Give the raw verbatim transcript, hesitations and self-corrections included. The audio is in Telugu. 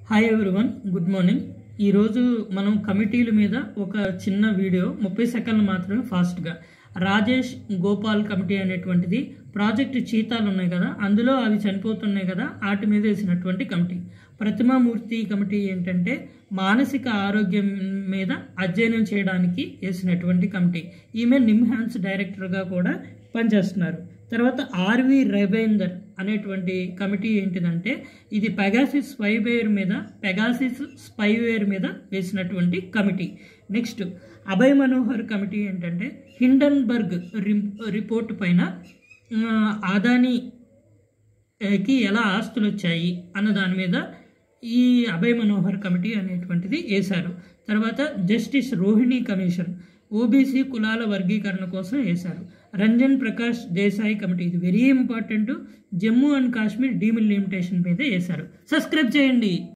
Hi everyone, good morning. ఈరోజు మనం కమిటీల మీద ఒక చిన్న వీడియో ముప్పై సెకండ్లు మాత్రమే ఫాస్ట్గా. రాజేష్ గోపాల్ కమిటీ అనేటువంటిది ప్రాజెక్టు చీతాలు ఉన్నాయి కదా, అందులో అవి చనిపోతున్నాయి కదా, వాటి మీద వేసినటువంటి కమిటీ. ప్రతిమామూర్తి కమిటీ ఏంటంటే మానసిక ఆరోగ్యం మీద అధ్యయనం చేయడానికి వేసినటువంటి కమిటీ. ఈమె నిమ్హాన్స్ డైరెక్టర్గా కూడా పనిచేస్తున్నారు. తర్వాత ఆర్వి రవీందర్ అనేటువంటి కమిటీ ఏంటిదంటే ఇది పెగాసిస్ స్పైవేర్ మీద పెగాసిస్ స్పైవేర్ మీద వేసినటువంటి committee. Next Abhay Manohar committee ఏంటంటే హిండన్బర్గ్ రిపోర్ట్ పైన అదానీకి ఎలా ఆస్తులు వచ్చాయి అన్న దాని మీద ఈ అభయ్ మనోహర్ కమిటీ అనేటువంటిది వేశారు. తర్వాత జస్టిస్ రోహిణి కమిషన్ ఓబీసీ కులాల వర్గీకరణ కోసం వేశారు. రంజన్ ప్రకాష్ దేశాయ్ కమిటీ, ఇది very important, Jammu and Kashmir delimitation మీద వేశారు. సబ్స్క్రైబ్ చేయండి.